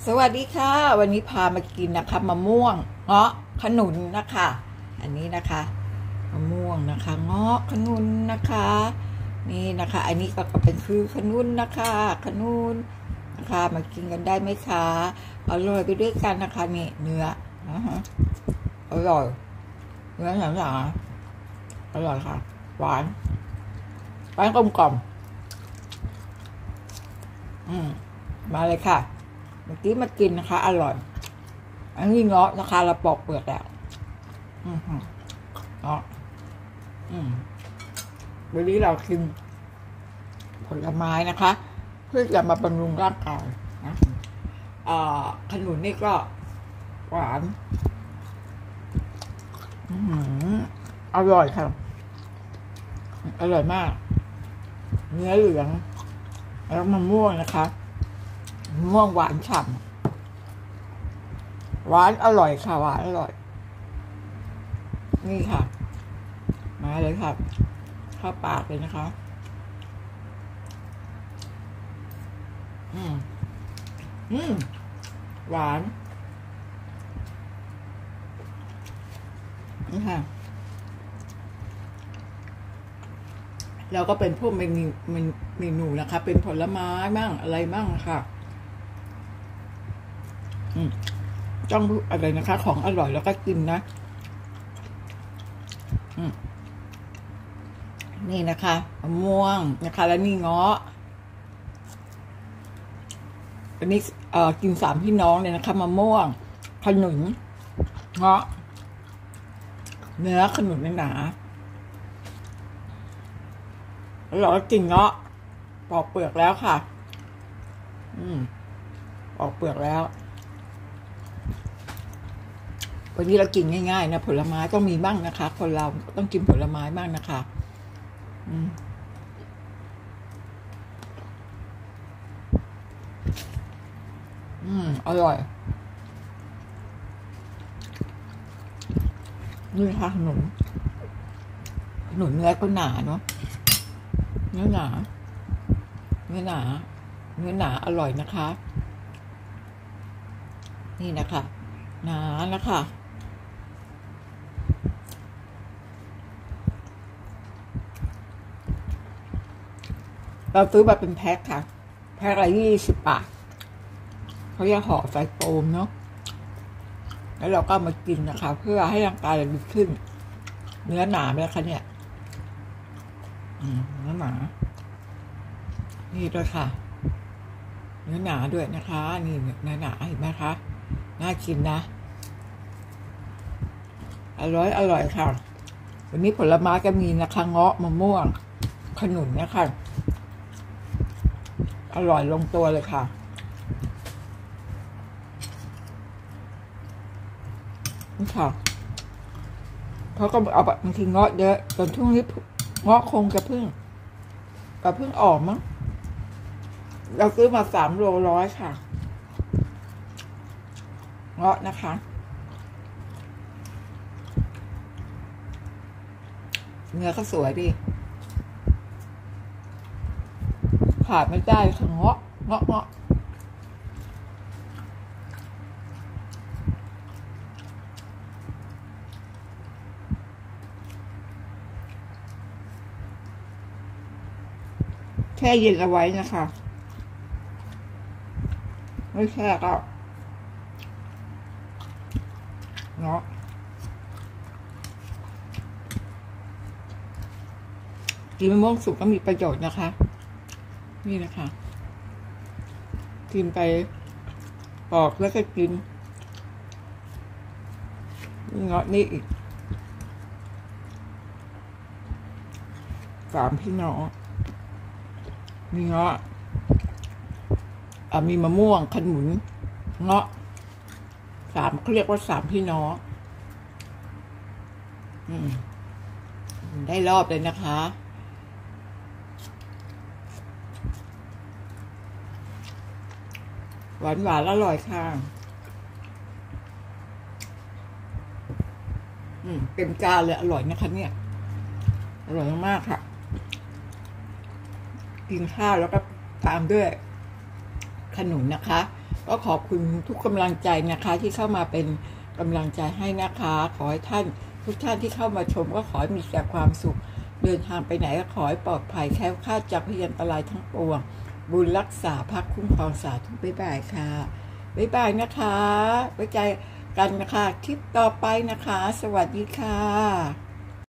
สวัสดีค่ะวันนี้พามากินนะคะมะม่วงเงาะขนุนนะคะอันนี้นะคะมะม่วงนะคะเงาะขนุนนะคะนี่นะคะอันนี้ก็เป็นคือขนุนนะคะขนุนนะคะมากินกันได้ไหมคะอร่อยไปด้วยกันนะคะนี่เนื้ออร่อยเนื้อหนาๆอร่อยค่ะหวานกลมกล่อมมาเลยค่ะเมื่อกี้มากินนะคะอร่อยอันนี้เงาะนะคะเราปอกเปลือกแล้วเงาะวันนี้เรากินผลไม้นะคะเพื่อจะมาบำรุงร่างกายนะขนุนนี่ก็หวานอร่อยค่ะอร่อยมากเนื้อเหลืองแล้วมะม่วงนะคะมะม่วงหวานฉ่ำหวานอร่อยค่ะหวานอร่อยนี่ค่ะมาเลยค่ะเข้าปากเลยนะคะหวานนี่ค่ะเราก็เป็นพวกเมนูนะคะเป็นผลไม้บ้างอะไรบ้างค่ะต้องอะไรนะคะของอร่อยแล้วก็กินนะนี่นะคะมะม่วงนะคะแล้วนี่เงาะอันนี้กิน3พี่น้องเลยนะคะมะม่วงขนุนเงาะเนื้อขนุนหนาแล้วเราก็กินเงาะปอกเปลือกแล้วค่ะปอกเปลือกแล้ววันนี้เรากินง่ายๆนะผลไม้ต้องมีบ้างนะคะคนเราต้องกินผลไม้บ้างนะคะอร่อยนี่ค่ะขนมเนื้อก็หนาเนาะเนื้อหนาอร่อยนะคะนี่นะคะหนานะคะเราซื้อมาเป็นแพ็คค่ะแพ็คละ20 บาทเขาจะห่อใส่โฟมเนาะแล้วเราก็มากินนะคะเพื่อให้ร่างกายเราดีขึ้นเนื้อหนาไหมคะเนี่ยเนื้อหนานี่ด้วยค่ะเนื้อหนาด้วยนะคะนี่เนื้อหนาเห็นไหมคะน่ากินนะอร่อยค่ะวันนี้ผลไม้ก็มีนะคะเงาะมะม่วงขนุนนะคะอร่อยลงตัวเลยค่ะนี่ค่ะเขาก็เอาบางทีเงาะเยอะตอนช่วงนี้เงาะคงจะเพิ่งออกมั้งเราซื้อมา3 โล 100ค่ะเงาะนะคะเนื้อก็สวยดิขาดไม่ได้ค่ะเงาะแช่เย็นเอาไว้นะคะไม่แช่ก็เนาะกินมะม่วงสุกก็มีประโยชน์นะคะนี่นะคะกินไปปอกแล้วก็กินเงาะนี่อีก3 พี่น้องมีเงาะมีมะม่วงขนุนเงาะเขาเรียกว่า3 พี่น้องได้รอบเลยนะคะหวานอร่อยค่ะเต็มจานเลยอร่อยนะคะเนี่ยอร่อยมากค่ะกินข้าวแล้วก็ตามด้วยขนุนนะคะก็ขอบคุณทุกกำลังใจนะคะที่เข้ามาเป็นกำลังใจให้นะคะขอให้ทุกท่านที่เข้ามาชมก็ขอให้มีแต่ความสุขเดินทางไปไหนก็ขอให้ปลอดภัยแคล้วคลาดจากพยันตรายทั้งปวงบุญรักษาพักคุ้มครองสาธุบ๊ายบายค่ะบ๊ายบายนะคะไว้ใจกันนะคะคลิปต่อไปนะคะสวัสดีค่ะ